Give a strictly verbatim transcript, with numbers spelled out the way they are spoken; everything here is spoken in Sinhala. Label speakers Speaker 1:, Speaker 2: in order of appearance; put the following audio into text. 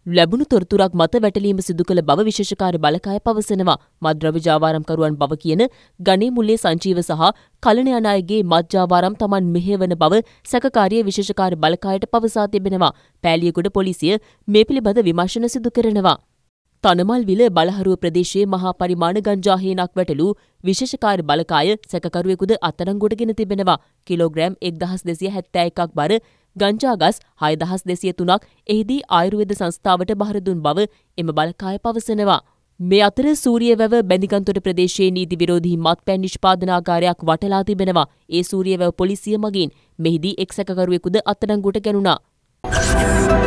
Speaker 1: ලැබුණු තොරතුරක් මත වැටලීම සිදු කළ බව විශේෂකාර්ය බලකාය පවසනවා. මත්ද්‍රව්‍ය ජාවාරම්කරුවන් බව කියන ගණේ මුල්ලේ සංජීව සහ කලණ යන අයගේ මත් ජාවාරම් Taman මෙහෙයවන බව සැකකාරිය විශේෂකාර්ය බලකායට පවසා තිබෙනවා. පෑලියගොඩ පොලිසිය මේ පිළිබඳ විමර්ශන සිදු කරනවා. තනමල්විල බලහරුව ප්‍රදේශයේ මහා පරිමාණ ගංජා හේනක් වැටලූ විශේෂකාර්ය බලකාය සැකකරුවෙකුද අත්අඩංගුවට ගෙන තිබෙනවා. කිලෝග්‍රෑම් එක්දහස් දෙසිය හැත්තෑ එකක් බර ගංජා ගස් හයදහස් දෙසිය තුනක් එහිදී ආයුර්වේද සංස්ථාවට බහර දුන් බව එම බලකාය පවසනවා. මේ අතර සූරියවැව බැඳිගන්තොට ප්‍රදේශයේ නීති විරෝධී මත්පැන් නිෂ්පාදනාගාරයක් වටලා තිබෙනවා. ඒ සූරියවැව පොලිසිය මගින් මෙහිදී එක් සැකකරුවෙකුද අත්අඩංගුවට ගැනුණා.